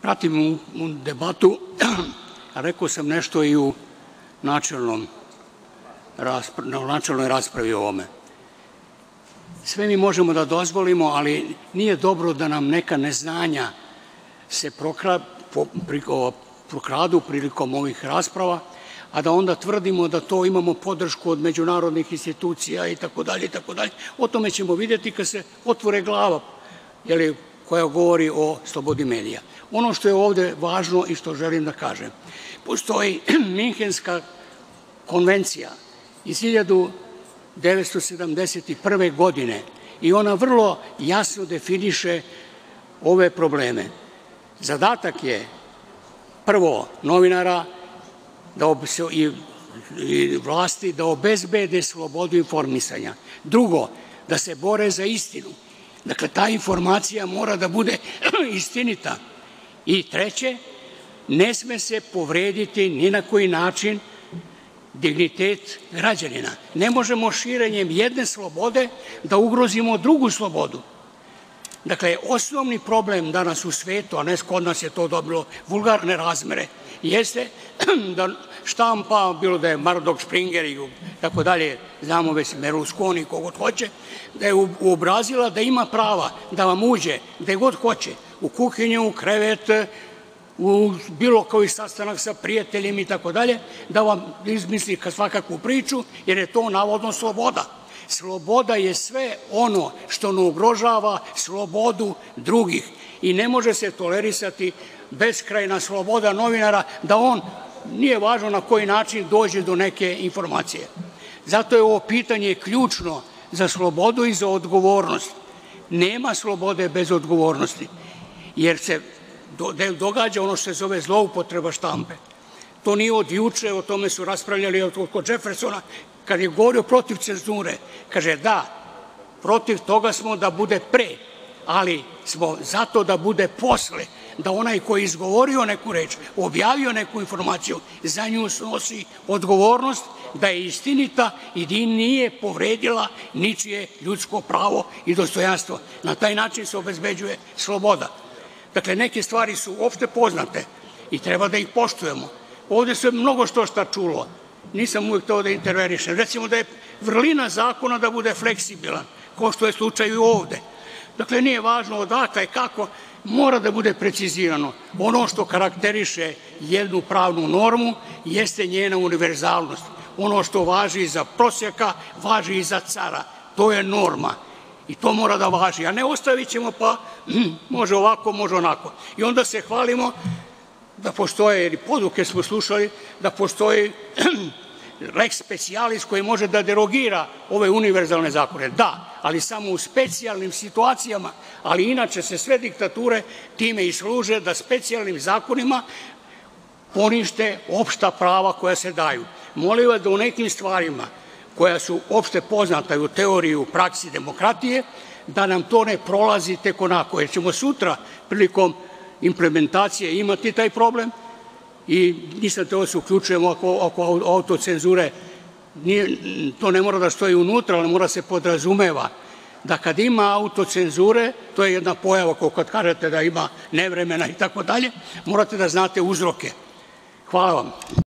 pratim u debatu, rekao sam nešto i u načelnoj raspravi o ovome. Sve mi možemo da dozvolimo, ali nije dobro da nam neka neznanja se prokradu prilikom ovih rasprava, a da onda tvrdimo da to imamo podršku od međunarodnih institucija itd. O tome ćemo videti kad se otvore glava koja govori o slobodi medija. Ono što je ovde važno i što želim da kažem, postoji Minhenska konvencija iz 1971. godine i ona vrlo jasno definiše ove probleme. Zadatak je prvo novinara i vlasti da obezbede slobodu informisanja. Drugo, da se bore za istinu. Dakle, ta informacija mora da bude istinita. I treće, ne sme se povrediti ni na koji način dignitet građanina. Ne možemo širenjem jedne slobode da ugrozimo drugu slobodu. Dakle, osnovni problem danas u svetu, a ne kod nas je to dobilo vulgarne razmere, jeste da štampa, bilo da je Murdoch, Springer i tako dalje, znamo već Berlusconi, kogod hoće, da je uobrazila da ima prava da vam uđe gde god hoće, u kuhinju, u krevet, u bilo koji sastanak sa prijateljima i tako dalje, da vam izmisli svakakvu priču, jer je to navodno sloboda. Sloboda je sve ono što ne ugrožava slobodu drugih i ne može se tolerisati beskrajna sloboda novinara da on, nije važno na koji način, dođe do neke informacije. Zato je ovo pitanje ključno za slobodu i za odgovornost. Nema slobode bez odgovornosti, jer se događa ono što se zove zloupotreba štampe. To nije od juče, o tome su raspravljali kod Jeffersona, kad je govorio protiv cenzure. Kaže, da, protiv toga smo da bude pre, ali smo zato da bude posle, da onaj koji je izgovorio neku reč, objavio neku informaciju, za nju snosi odgovornost, da je istinita i da nije povredila ničije ljudsko pravo i dostojanstvo. Na taj način se obezbeđuje sloboda. Dakle, neke stvari su opšte poznate i treba da ih poštujemo. Ovde se mnogo što čulo. Nisam uvek to da intervenišem. Recimo da je vrlina zakona da bude fleksibilan, kao što je slučaj i ovde. Dakle, nije važno odakle, kako, mora da bude precizirano. Ono što karakteriše jednu pravnu normu jeste njena univerzalnost. Ono što važi za prosjaka, važi i za cara. To je norma. I to mora da važi, a ne ostavit ćemo pa može ovako, može onako. I onda se hvalimo da postoje, ili poduke smo slušali, da postoji lex specialis koji može da derogira ove univerzalne zakone. Da, ali samo u specijalnim situacijama, ali inače se sve diktature time i služe da specijalnim zakonima ponište opšta prava koja se daju. Molim vas da u nekim stvarima koja su opšte poznata u teoriji, u praksi demokratije, da nam to ne prolazi tek onako, jer ćemo sutra prilikom implementacije imati taj problem i nisam teo da se uključujemo oko autocenzure. To ne mora da stoji unutra, ali mora se podrazumeva da kad ima autocenzure, to je jedna pojava kad kažete da ima nevremena i tako dalje, morate da znate uzroke. Hvala vam.